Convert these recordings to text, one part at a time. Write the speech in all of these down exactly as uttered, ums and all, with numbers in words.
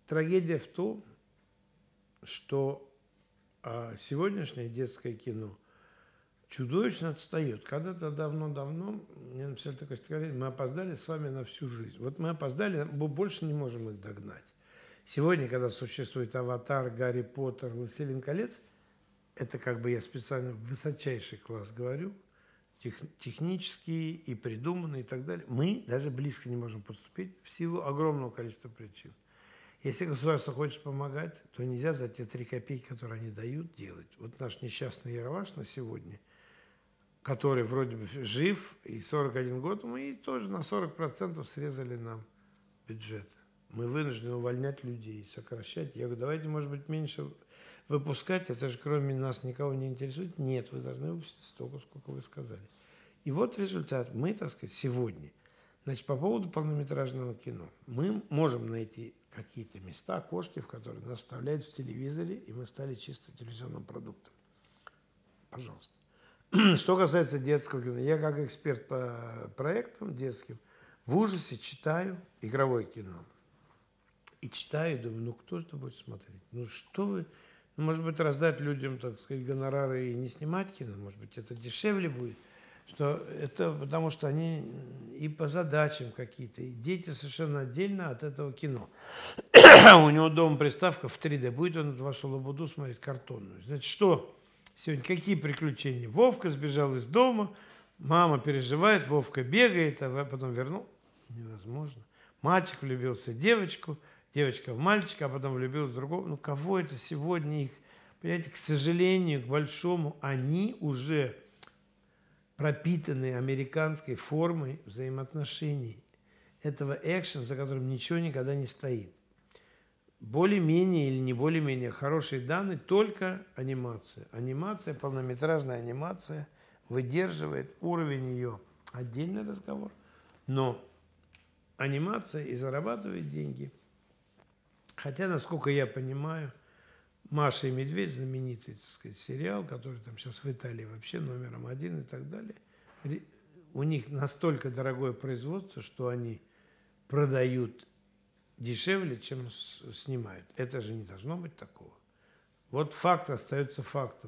трагедия в том, что а, сегодняшнее детское кино чудовищно отстает. Когда-то давно-давно мне написали такое стихотворение: мы опоздали с вами на всю жизнь. Вот мы опоздали, мы больше не можем их догнать. Сегодня, когда существует «Аватар», «Гарри Поттер», «Властелин колец», это как бы я специально высочайший класс говорю, тех, технический и придуманный и так далее, мы даже близко не можем подступить в силу огромного количества причин. Если государство хочет помогать, то нельзя за те три копейки, которые они дают, делать. Вот наш несчастный Ералаш на сегодня, который вроде бы жив, и сорок один год, мы тоже на сорок процентов срезали нам бюджет. Мы вынуждены увольнять людей, сокращать. Я говорю, давайте, может быть, меньше выпускать, это же кроме нас никого не интересует. Нет, вы должны выпустить столько, сколько вы сказали. И вот результат. Мы, так сказать, сегодня. Значит, по поводу полнометражного кино. Мы можем найти какие-то места, окошки, в которые нас вставляют в телевизоре, и мы стали чисто телевизионным продуктом. Пожалуйста. Что касается детского кино, я как эксперт по проектам детским в ужасе читаю игровое кино. И читаю, и думаю, ну кто же это будет смотреть? Ну что вы, ну, может быть, раздать людям, так сказать, гонорары и не снимать кино, может быть, это дешевле будет. Что это потому, что они и по задачам какие-то, и дети совершенно отдельно от этого кино. У него дома приставка в три дэ, будет он вашу лабуду смотреть картонную. Значит, что сегодня, какие приключения? Вовка сбежал из дома, мама переживает, Вовка бегает, а потом вернул. Невозможно. Мальчик влюбился в девочку, девочка в мальчика, а потом влюбилась в другого. Ну, кого это сегодня их, понимаете, к сожалению, к большому, они уже пропитанные американской формой взаимоотношений. Этого экшена, за которым ничего никогда не стоит. Более-менее или не более-менее хорошие данные, только анимация. Анимация, полнометражная анимация выдерживает уровень ее. Отдельный разговор. Но анимация и зарабатывает деньги. Хотя, насколько я понимаю, «Маша и медведь», знаменитый, так сказать, сериал, который там сейчас в Италии вообще номером один и так далее, у них настолько дорогое производство, что они продают дешевле, чем снимают. Это же не должно быть такого. Вот факт остается фактом.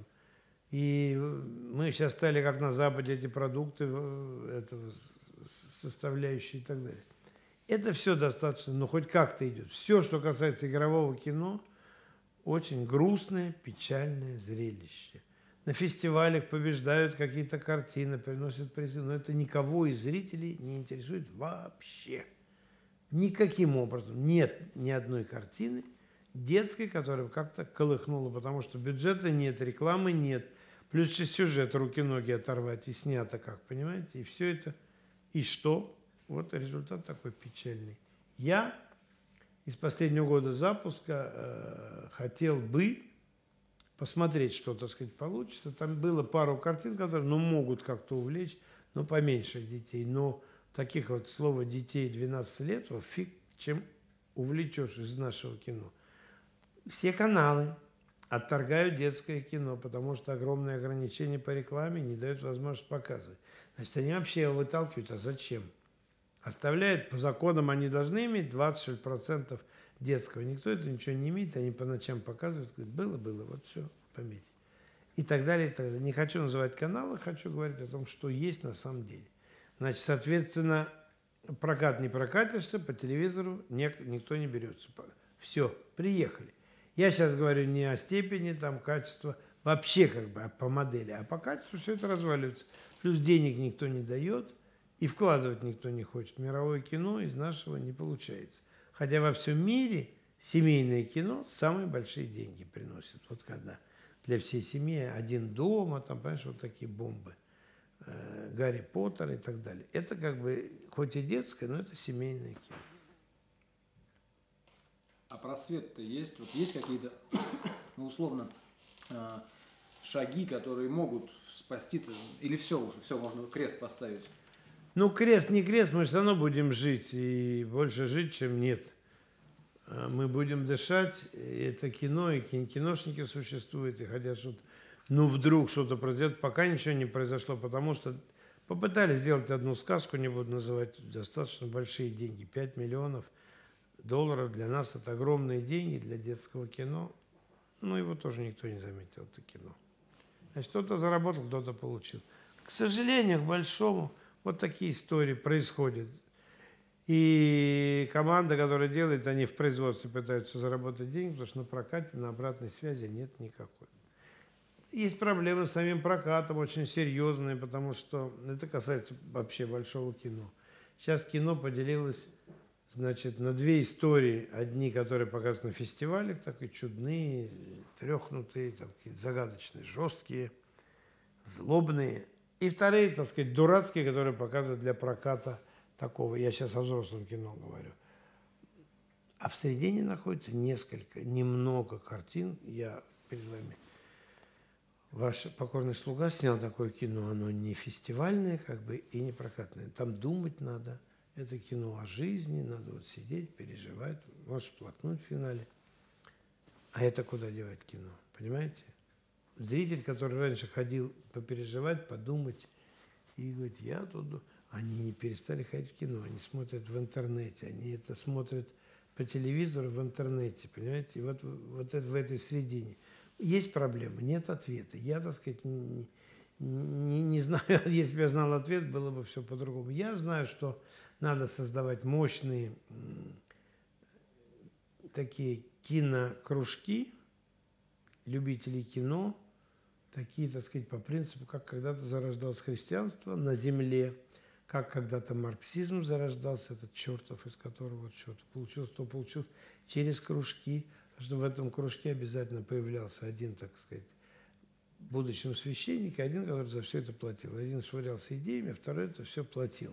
И мы сейчас стали, как на Западе, эти продукты, этого, составляющие и так далее. Это все достаточно, но хоть как-то идет. Все, что касается игрового кино, очень грустное, печальное зрелище. На фестивалях побеждают какие-то картины, приносят призы, но это никого из зрителей не интересует вообще. Никаким образом нет ни одной картины детской, которая как-то колыхнула, потому что бюджета нет, рекламы нет, плюс сюжет руки-ноги оторвать и снято как, понимаете? И все это, и что? Вот результат такой печальный. Я из последнего года запуска э, хотел бы посмотреть, что, так сказать, получится. Там было пару картин, которые, ну, могут как-то увлечь, но поменьше детей. Но таких вот, слово детей двенадцати лет, вот фиг чем увлечешь из нашего кино. Все каналы отторгают детское кино, потому что огромные ограничения по рекламе не дают возможность показывать. Значит, они вообще его выталкивают, а зачем? Оставляют, по законам они должны иметь двадцать процентов детского. Никто это ничего не имеет, они по ночам показывают, говорят, было, было, вот все, пометь. И так далее, и так далее. Не хочу называть каналы, хочу говорить о том, что есть на самом деле. Значит, соответственно, прокат не прокатишься, по телевизору никто не берется. Все, приехали. Я сейчас говорю не о степени, там, качества, вообще как бы по модели, а по качеству все это разваливается. Плюс денег никто не дает. И вкладывать никто не хочет. Мировое кино из нашего не получается. Хотя во всем мире семейное кино самые большие деньги приносит. Вот когда для всей семьи один дома, там, понимаешь, вот такие бомбы, э, Гарри Поттер и так далее. Это как бы, хоть и детское, но это семейное кино. А просвет-то есть? Вот есть какие-то, ну, условно, э, шаги, которые могут спасти-то? Или все уже, все, можно крест поставить? Ну, крест, не крест, мы все равно будем жить, и больше жить, чем нет. Мы будем дышать, и это кино, и киношники существуют, и хотят что-то, ну, вдруг что-то произойдет, пока ничего не произошло, потому что попытались сделать одну сказку, не буду называть, достаточно большие деньги, пять миллионов долларов. Для нас это огромные деньги для детского кино. Но его тоже никто не заметил, это кино. Значит, кто-то заработал, кто-то получил. К сожалению, к большому, вот такие истории происходят. И команда, которая делает, они в производстве пытаются заработать деньги, потому что на прокате, на обратной связи нет никакой. Есть проблемы с самим прокатом, очень серьезные, потому что это касается вообще большого кино. Сейчас кино поделилось, значит, на две истории. Одни, которые показаны на фестивалях, такие чудные, трехнутые, такие загадочные, жесткие, злобные. И вторые, так сказать, дурацкие, которые показывают для проката такого. Я сейчас о взрослом кино говорю. А в середине находится несколько, немного картин. Я перед вами... Ваш покорный слуга снял такое кино, оно не фестивальное, как бы, и не прокатное. Там думать надо. Это кино о жизни, надо вот сидеть, переживать, может плакнуть в финале. А это куда девать кино, понимаете? Зритель, который раньше ходил попереживать, подумать, и говорит, я тут... Они не перестали ходить в кино, они смотрят в интернете, они это смотрят по телевизору в интернете, понимаете? И вот, вот это, в этой середине. Есть проблемы, нет ответа. Я, так сказать, не, не, не знаю, если бы я знал ответ, было бы все по-другому. Я знаю, что надо создавать мощные такие кинокружки, любителей кино, такие, так сказать, по принципу, как когда-то зарождалось христианство на земле, как когда-то марксизм зарождался, этот чертов, из которого вот что-то получилось, то получилось через кружки, что в этом кружке обязательно появлялся один, так сказать, будущим священник, один, который за все это платил. Один швырялся идеями, а второй это все платил.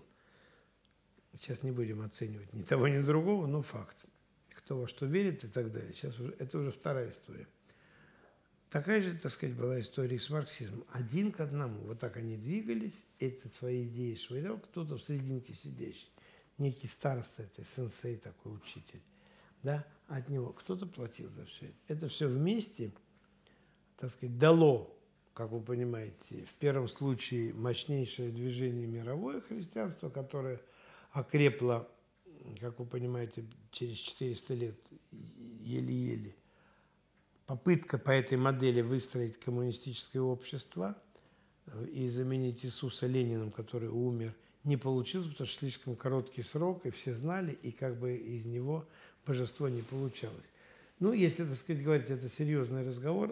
Сейчас не будем оценивать ни того, ни другого, но факт. Кто во что верит и так далее. Сейчас уже, это уже вторая история. Такая же, так сказать, была история с марксизмом. Один к одному. Вот так они двигались, эти свои идеи швырял, кто-то в серединке сидящий. Некий староста, это сенсей такой, учитель. Да, от него кто-то платил за все это. Это все вместе, так сказать, дало, как вы понимаете, в первом случае мощнейшее движение мировое христианство, которое окрепло, как вы понимаете, через четыреста лет еле-еле. Попытка по этой модели выстроить коммунистическое общество и заменить Иисуса Лениным, который умер, не получилось, потому что слишком короткий срок, и все знали, и как бы из него божество не получалось. Ну, если, так сказать, говорить, это серьезный разговор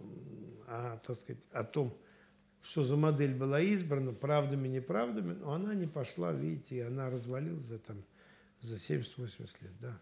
о, так сказать, о том, что за модель была избрана, правдами, неправдами, но она не пошла, видите, и она развалилась за, там, за семьдесят-восемьдесят лет, да.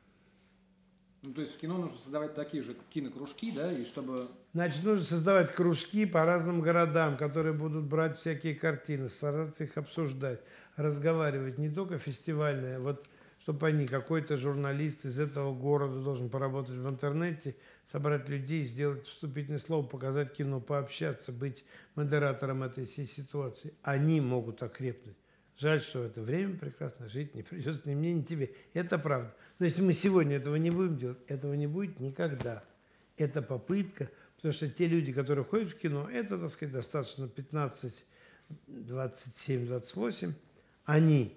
Ну, то есть в кино нужно создавать такие же кинокружки, да, и чтобы... Значит, нужно создавать кружки по разным городам, которые будут брать всякие картины, стараться их обсуждать, разговаривать, не только фестивальные, вот, чтобы они, какой-то журналист из этого города должен поработать в интернете, собрать людей, сделать вступительное слово, показать кино, пообщаться, быть модератором этой всей ситуации. Они могут окрепнуть. Жаль, что в это время прекрасно жить не придется ни мне, ни тебе. Это правда. Но если мы сегодня этого не будем делать, этого не будет никогда. Это попытка, потому что те люди, которые ходят в кино, это, так сказать, достаточно пятнадцать, двадцать семь, двадцать восемь, они,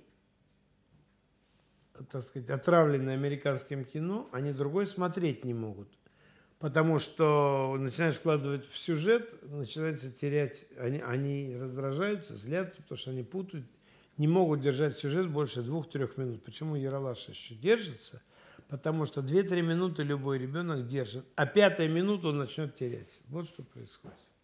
так сказать, отравлены американским кино, они другое смотреть не могут. Потому что начинаешь вкладывать в сюжет, начинается терять, они, они раздражаются, злятся, потому что они путают, не могут держать сюжет больше двух-трех минут. Почему Ералаш еще держится? Потому что две-три минуты любой ребенок держит, а пятая минута он начнет терять. Вот что происходит.